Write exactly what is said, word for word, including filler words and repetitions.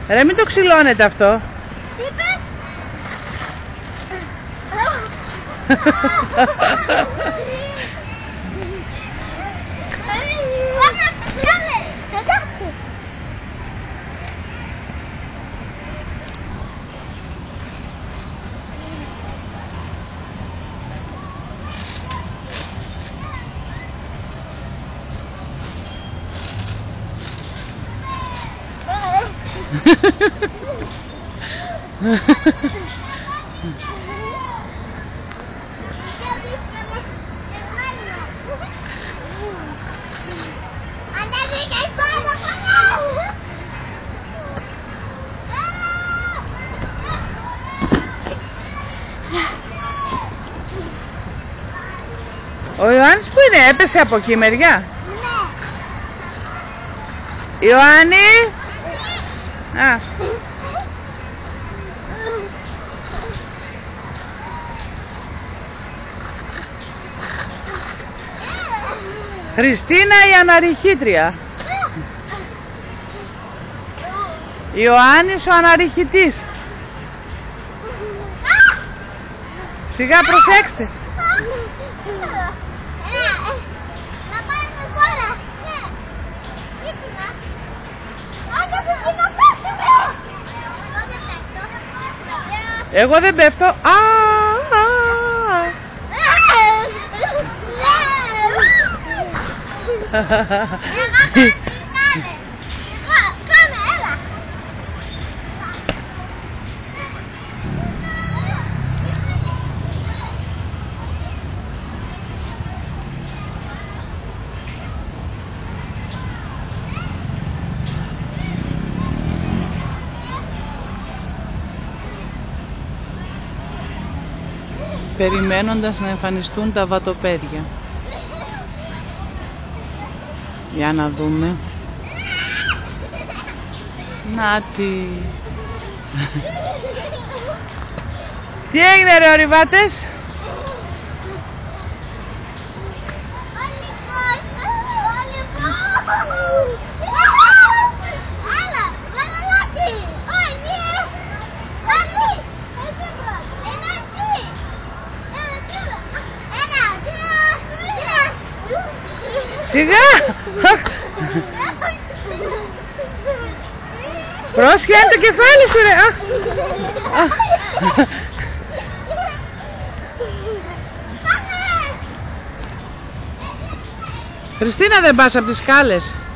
Ρε, μην το ξυλώνετε αυτό. Τι είπες? Ο Ιωάννης που είναι, έπεσε από εκεί μεριά? Ναι. Ιωάννη! Α. Χριστίνα η αναρριχήτρια. Ιωάννης ο αναρριχητής. Σιγά, προσέξτε. Να πάρουμε τώρα. Ναι. Δείχνας. Άντε που να πέσουμε. Εγώ δεν πέφτω. Εγώ δεν πέφτω. Α, α. Περιμένοντας να εμφανιστούν τα βατοπέδια. Για να δούμε. Νάτι. Τι έγινε ρε ορειβάτες? Σιγά! Πρόσχε, είναι το κεφάλι σου ρε! Χριστίνα, δεν πας από τις σκάλες?